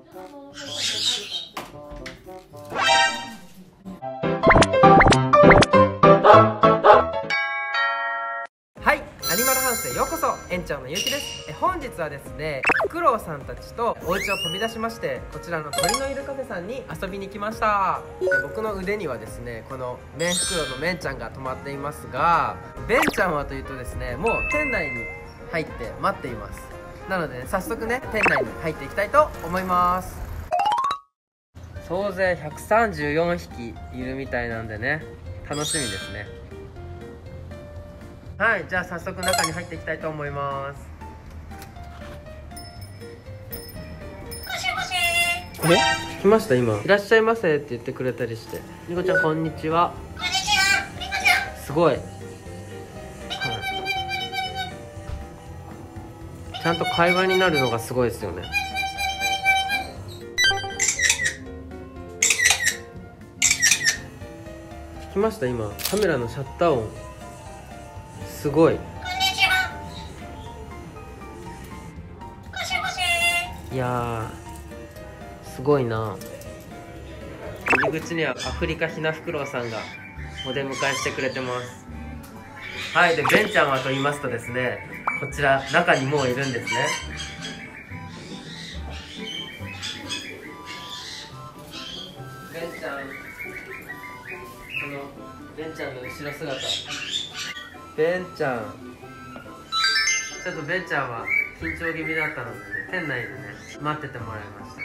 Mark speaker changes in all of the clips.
Speaker 1: はい、アニマルハウスへようこそ。園長のゆうきです。本日はですね、フクロウさんたちとお家を飛び出しまして、こちらの鳥のいるカフェさんに遊びに来ました。僕の腕にはですね、このメンフクロウのメンちゃんが止まっていますが、ベンちゃんはというとですね、もう店内に入って待っています。なので、早速ね、店内に入っていきたいと思います。総勢134匹いるみたいなんでね、楽しみですね。はい、じゃあ早速中に入っていきたいと思います。来ました今。いらっしゃいませって言ってくれたりして。ニコちゃんこんにちは。
Speaker 2: こんにちは。ニコちゃん。
Speaker 1: すごい。はい。ちゃんと会話になるのがすごいですよね。来ました今。カメラのシャッター音。すごい。
Speaker 2: こんにちは。もしもし。
Speaker 1: いやー、すごいな。入り口にはアフリカヒナフクロウさんがお出迎えしてくれてます。はい、でベンちゃんはと言いますとですね、こちら中にもういるんですね。ベンちゃん、このベンちゃんの後ろ姿。ベンちゃん、ちょっとベンちゃんは緊張気味だったのでね、店内でね待っててもらいましたね。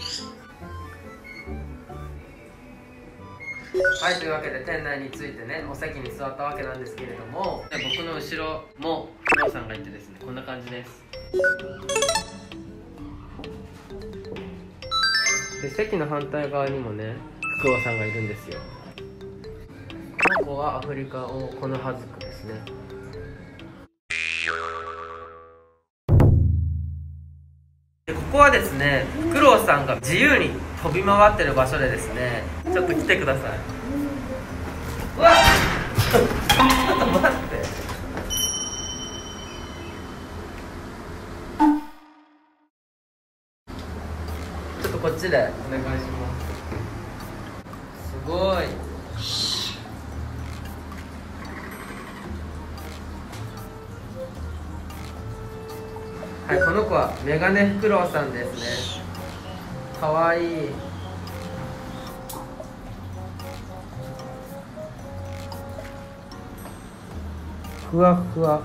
Speaker 1: はい、というわけで店内に着いてね、お席に座ったわけなんですけれども、僕の後ろもフクロウさんがいてですね、こんな感じです。で席の反対側にもねフクロウさんがいるんですよ。この子はアフリカオオコノハズクですね。でここはですね、フクロウさんが自由に飛び回ってる場所でですね、ちょっと来てください。うわっちょっと待って、ちょっとこっちでお願いします。すごい。はい、この子はメガネフクロウさんですね。かわいい。ふわふわ。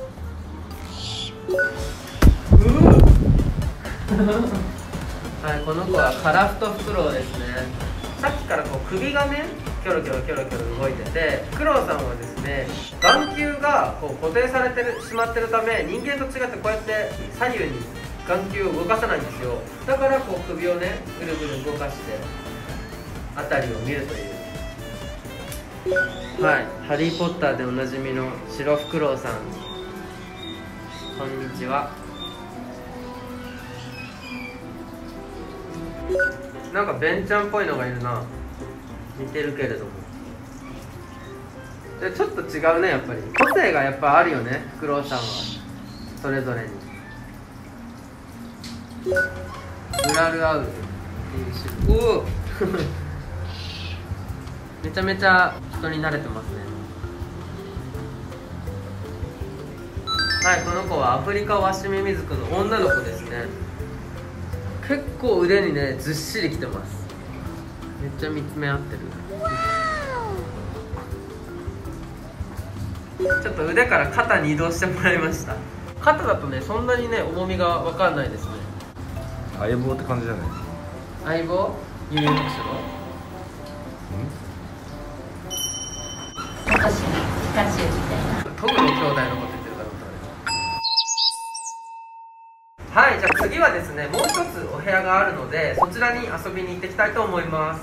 Speaker 1: はい、この子はカラフトフクロウですね。さっきからこう首がねキョロキョロキョロキョロ動いてて、フクロウさんはですね、眼球がこう固定されてしまってるため、人間と違ってこうやって左右に眼球を動かさないんですよ。だからこう首をねぐるぐる動かして辺りを見るという。はい、ハリー・ポッターでおなじみの白フクロウさん、こんにちは。なんかベンちゃんっぽいのがいるな。似てるけれども、ちょっと違うね。やっぱり個性がやっぱあるよね、フクロウさんはそれぞれに。グラルアウルっていう種類。おおめちゃめちゃ人に慣れてますね。はい、この子はアフリカワシミミズクの女の子ですね。結構腕にねずっしりきてます。めっちゃ見つめ合ってる。ちょっと腕から肩に移動してもらいました。肩だとねそんなにね重みが分かんないですね。
Speaker 3: 相棒って感じじゃない？
Speaker 1: 相棒？輸入特殊の？
Speaker 2: 私、ピカチュウみたいな。
Speaker 1: トグの兄弟のこと言ってるかと思ったね。はい、じゃあ次はですね、もう一つお部屋があるので、そちらに遊びに行ってきたいと思います。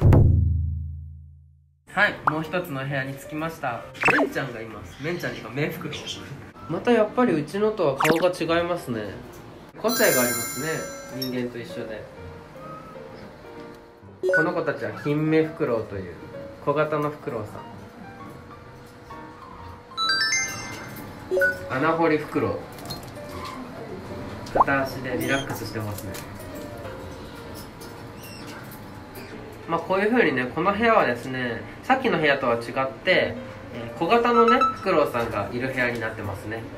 Speaker 1: はい、もう一つの部屋に着きました。メンちゃんがいます。メンちゃんにはメンフクロウ。またやっぱりうちのとは顔が違いますね。個性がありますね、人間と一緒で。この子たちはヒンメフクロウという小型のフクロウさん。穴掘りフクロウ。片足でリラックスしてますね。 こういう風にね、この部屋はですね、さっきの部屋とは違って、小型のねフクロウさんがいる部屋になってますね。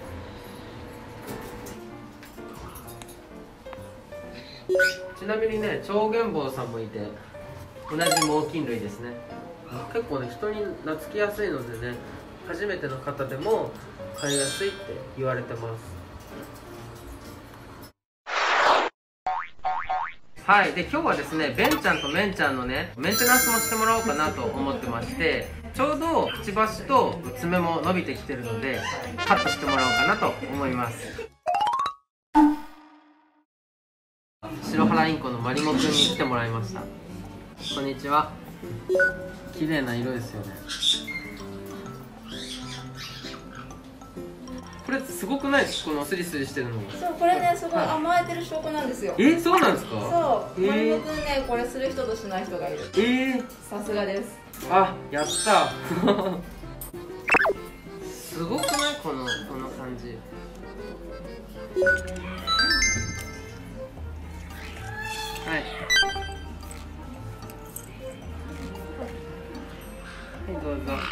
Speaker 1: ちなみにね、チョウゲンボウさんもいて、同じ猛禽類ですね。結構ね、人に懐きやすいのでね、初めての方でも飼いやすいって言われてます。はい、で今日はですね、ベンちゃんとメンちゃんのねメンテナンスもしてもらおうかなと思ってまして、ちょうどくちばしと爪も伸びてきてるのでカットしてもらおうかなと思います。白原インコのマリモくんに来てもらいました。こんにちは。綺麗な色ですよね。これすごくないですか、このスリスリしてるの。
Speaker 4: そう、これね、すごい甘えてる証拠なんですよ。
Speaker 1: そうなんですか。
Speaker 4: そう、マリモくんね、これする人としない人がいる。さすがです。
Speaker 1: あ、やったすごくない、この感じ。はい、どうぞ。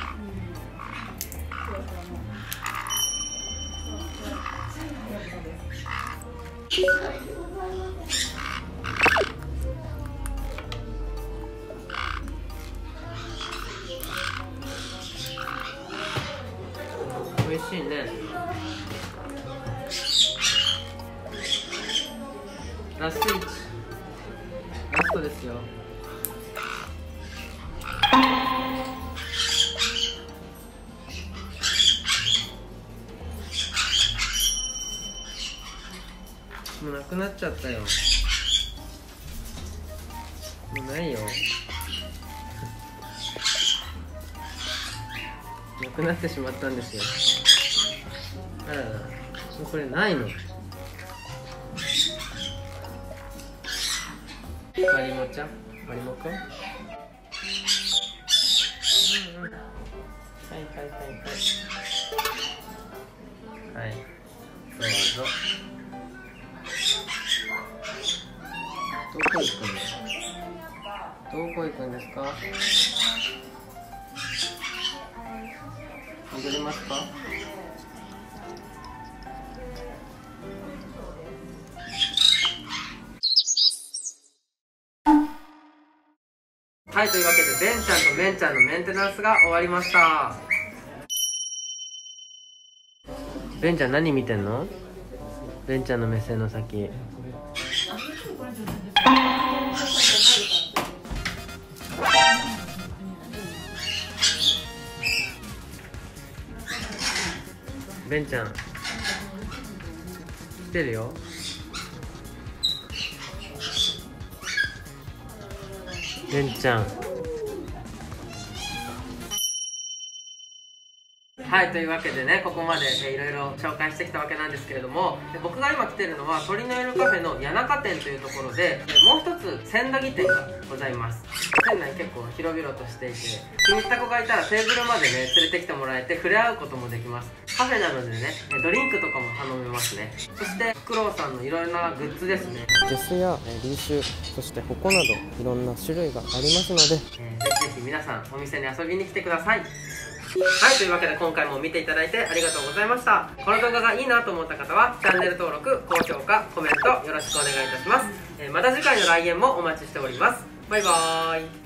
Speaker 1: 美味しいね。ラスト1、ラストですよ。もうなくなっちゃったよ。もうないよ。なくなってしまったんですよ。あらら、もうこれないの。マリモちゃん、マリモくん。はいはいはいはい。はい、どうぞ。どこ行くんですか。どこ行くんですか。戻りますか。はい、というわけでベンちゃんとメンちゃんのメンテナンスが終わりました。ベンちゃん何見てんの。ベンちゃんの目線の先。ベンちゃん来てるよ。ベンちゃん。はい、というわけでね、ここまでいろいろ紹介してきたわけなんですけれども、僕が今来てるのは鳥のいるカフェの谷中店というところで、もう一つ千駄木店がございます。店内結構広々としていて、気に入った子がいたらテーブルまでね連れてきてもらえて触れ合うこともできます。カフェなのでね、ドリンクとかも頼めますね。そしてフクロウさんのいろいろなグッズですね、
Speaker 5: ジェスやリーシュ、そして矛などいろんな種類がありますので、
Speaker 1: ぜひぜひ皆さんお店に遊びに来てください。はい、というわけで今回も見ていただいてありがとうございました。この動画がいいなと思った方はチャンネル登録、高評価、コメントよろしくお願いいたします。また次回の来園もお待ちしております。バイバーイ。